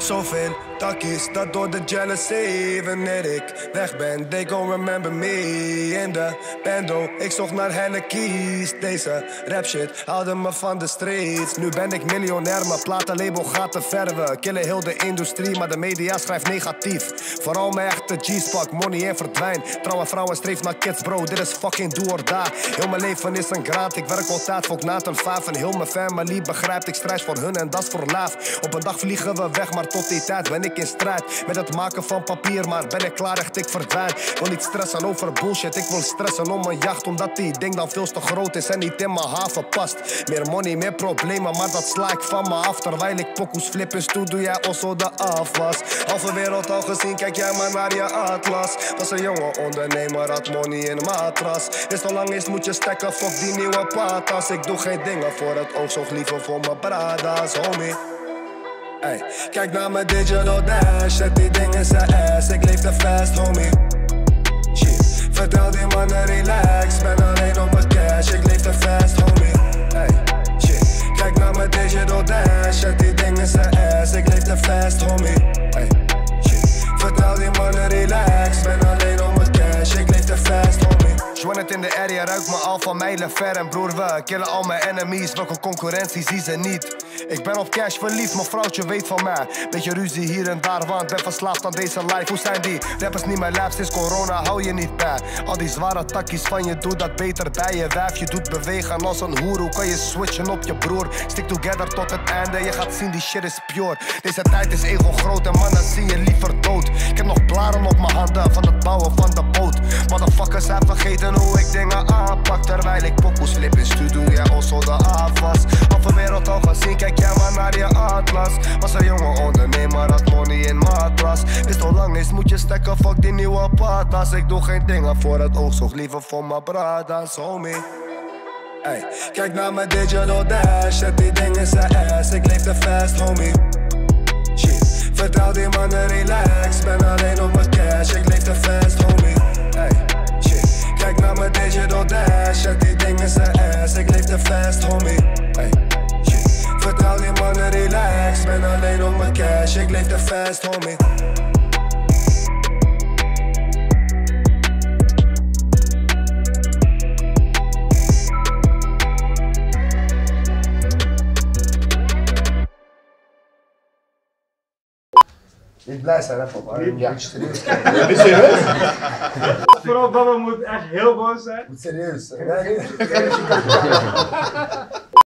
Zoveel takkies dat door de jealousy. Wanneer ik weg ben, they gon' remember me. In de bando, ik zocht naar helle keys. Deze rap shit haalde me van de streets. Nu ben ik miljonair, mijn platenlabel gaat te verven. Killen heel de industrie, maar de media schrijft negatief. Vooral mijn echte G's pak money en verdwijn. Trouwe vrouwen streef naar kids bro, dit is fucking do or die. Heel mijn leven is een graad, ik werk altijd voor na een 5. En heel mijn family begrijpt, ik strijd voor hun en dat is voor laaf. Op een dag vliegen we weg, maar tot die tijd ben ik in strijd. Met het maken van papier, maar ben ik klaar echt, ik verdwijn. Wil niet stressen over bullshit, ik wil stressen om een jacht. Omdat die ding dan veel te groot is en niet in mijn haven past. Meer money, meer problemen, maar dat sla ik van me af. Terwijl ik pokoes flip in stoel, doe jij also de afwas. Halve wereld al gezien, kijk jij maar naar je atlas. Was een jonge ondernemer, had money in matras. Is al lang is moet je stekken, fuck die nieuwe patas. Ik doe geen dingen voor het oog, zorg liever voor mijn bradas, homie. Ey, kijk naar mijn digital dash, zet die ding in zijn ass. Ik leef te fast, homie. Shit, vertel die mannen relax, ben alleen op mijn cash. Ik leef te fast, homie. Ey, shit, kijk naar mijn digital dash, zet die ding in zijn ass. Ik leef te fast, homie. Ey, shit, vertel die mannen relax, ben alleen op mijn cash. Ik leef te fast, homie. Join het in de area, ruikt me al van mijlen ver. En broer, we killen al mijn enemies, welke concurrentie zie ze niet. Ik ben op cash verliefd, mijn vrouwtje weet van mij. Beetje ruzie hier en daar, want ben verslaafd aan deze life. Hoe zijn die rappers niet meer lijp, sinds corona hou je niet bij. Al die zware takkies van je, doe dat beter bij je wijf. Je doet bewegen als een hoer, hoe kan je switchen op je broer? Stick together tot het einde, je gaat zien die shit is pure. Deze tijd is ego groot en mannen zie je liever dood. Ik heb nog blaren op mijn handen van het bouwen van de boot. Motherfuckers zijn vergeten hoe ik dingen aanpak. Terwijl ik pokoes flip in studio, jij also de afwas. Halve wereld al gezien, kijk jij maar naar je atlas. Was een jonge ondernemer, had money in matras. Is al lang is moet je stekken, fuck die nieuwe patas. Ik doe geen dingen voor het oog, zorg liever voor mijn bradas, homie. Ey, kijk naar mijn digital dash, zet die ding in zijn ass. Ik leef te fast, homie. Shit, vertel die mannen relax, ben alleen op mijn cash. Ik leef te fast, homie. Ey, shit, kijk naar mijn digital dash, zet die ding in zijn ass. Ik leef te fast, homie. Ey, shit, vertel die mannen relax, ben alleen op mijn cash. Ik leef te fast, homie. Niet blij zijn, hè, papa? Ja, serieus. Ben je serieus? Vooral Baba moet echt heel boos zijn. Moet serieus.